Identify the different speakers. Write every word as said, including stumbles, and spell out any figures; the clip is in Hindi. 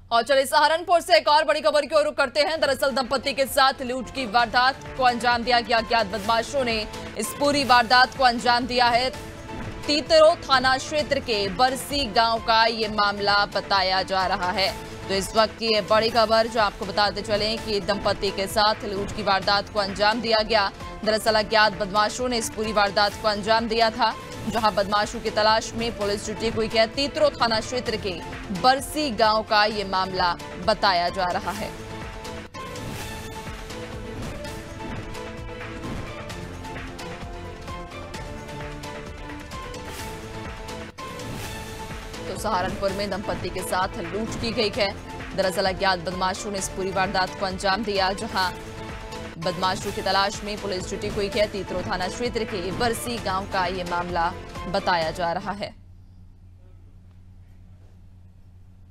Speaker 1: और चलिए सहारनपुर से एक और बड़ी खबर की ओर रुख करते हैं। दरअसल दंपति के साथ लूट की वारदात को अंजाम दिया गया। अज्ञात बदमाशों ने इस पूरी वारदात को अंजाम दिया है। तीतरो थाना क्षेत्र के बरसी गांव का ये मामला बताया जा रहा है। तो इस वक्त की बड़ी खबर जो आपको बताते चलें कि दंपति के साथ लूट की वारदात को अंजाम दिया गया। दरअसल अज्ञात बदमाशों ने इस पूरी वारदात को अंजाम दिया था, जहां बदमाशों की तलाश में पुलिस जुटी हुई है। तीतरो थाना क्षेत्र के बरसी गांव का ये मामला बताया जा रहा है। तो सहारनपुर में दंपति के साथ लूट की गई है। दरअसल अज्ञात बदमाशों ने इस पूरी वारदात को अंजाम दिया, जहां बदमाशों की तलाश में पुलिस जुटी हुई है। तीतरो थाना क्षेत्र के बरसी गांव का ये मामला बताया जा रहा है।